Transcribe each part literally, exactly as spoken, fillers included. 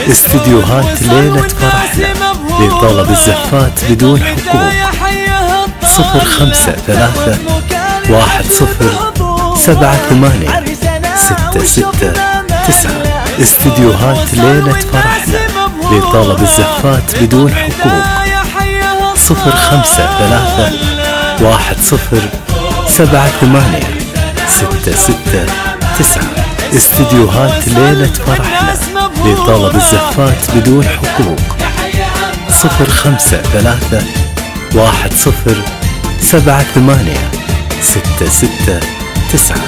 استديوهات ليلة فرحنا لطلب الزفات بدون حقوق. صفر خمسة ثلاثة واحد صفر سبعة ثمانية ستة ستة تسعة. استديوهات ليلة فرحنا لطلب الزفات بدون حقوق. صفر خمسة ثلاثة واحد صفر سبعة ثمانية ستة ستة تسعة. استديوهات ليلة فرحنا لطلب الزفات بدون حقوق. صفر خمسة ثلاثة واحد صفر سبعة ثمانية ستة ستة تسعة.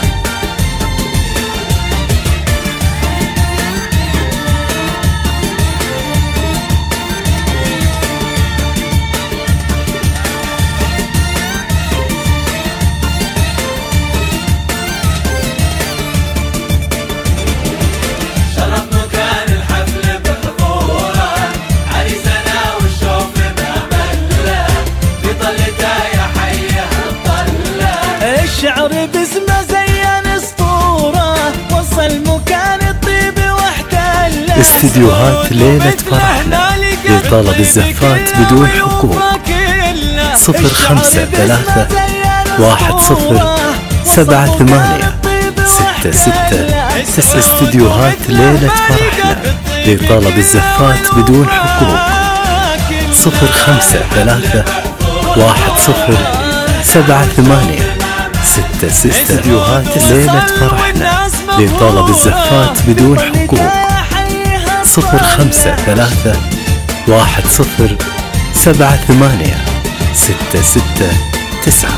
الشعر باسمه زين اسطوره، وصل مكان الطيب واحتله. استديوهات ليلة فرحنا لطلب الزفات بدون حقوق. صفر خمسة ثلاثة واحد صفر سبعة ثمانية ستة ستة تسعة. استديوهات ليلة فرحنا لطلب الزفات بدون حقوق. صفر خمسة ثلاثة واحد صفر سبعة ثمانية ستة ستة. استديوهات ليلة فرحنا لطلب الزفات بدون حقوق. صفر خمسة ثلاثة واحد صفر سبعة ثمانية ستة ستة تسعة.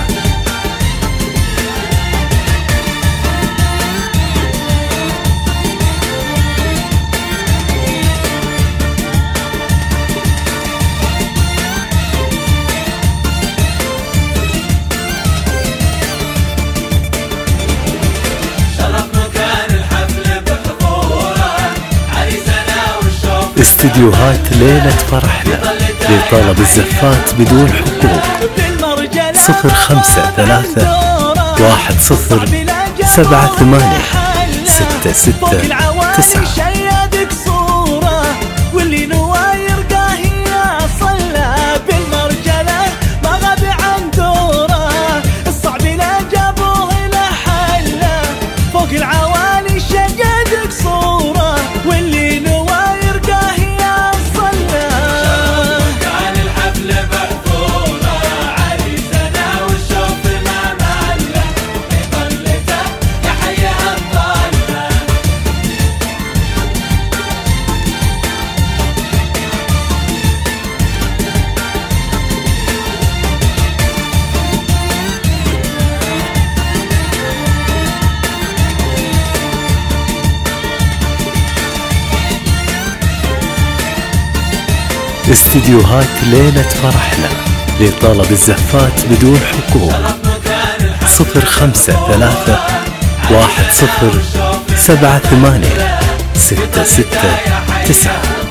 استديوهات ليلة فرحنا لطلب الزفات بدون حقوق. صفر خمسة ثلاثة واحد صفر سبعة ثمانية ستة ستة تسعة. استديوهات ليلة فرحنا لطلب الزفات بدون حقوق. صفر خمسة ثلاثة واحد صفر سبعة ثمانية ستة ستة تسعة.